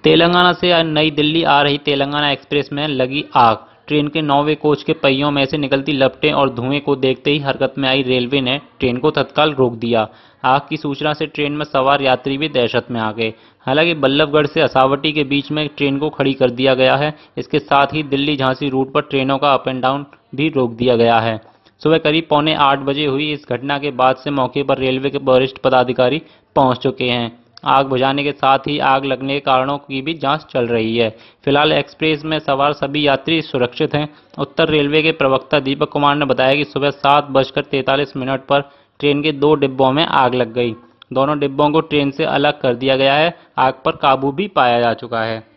तेलंगाना से नई दिल्ली आ रही तेलंगाना एक्सप्रेस में लगी आग। ट्रेन के 9वें कोच के पहियों में से निकलती लपटें और धुएं को देखते ही हरकत में आई रेलवे ने ट्रेन को तत्काल रोक दिया। आग की सूचना से ट्रेन में सवार यात्री भी दहशत में आ गए। हालांकि बल्लभगढ़ से असावटी के बीच में ट्रेन को खड़ी कर दिया गया है। इसके साथ ही दिल्ली झांसी रूट पर ट्रेनों का अप एंड डाउन भी रोक दिया गया है। सुबह करीब 7:45 बजे हुई इस घटना के बाद से मौके पर रेलवे के वरिष्ठ पदाधिकारी पहुंच चुके हैं। आग बुझाने के साथ ही आग लगने के कारणों की भी जांच चल रही है। फिलहाल एक्सप्रेस में सवार सभी यात्री सुरक्षित हैं। उत्तर रेलवे के प्रवक्ता दीपक कुमार ने बताया कि सुबह 7:43 पर ट्रेन के 2 डिब्बों में आग लग गई। दोनों डिब्बों को ट्रेन से अलग कर दिया गया है। आग पर काबू भी पाया जा चुका है।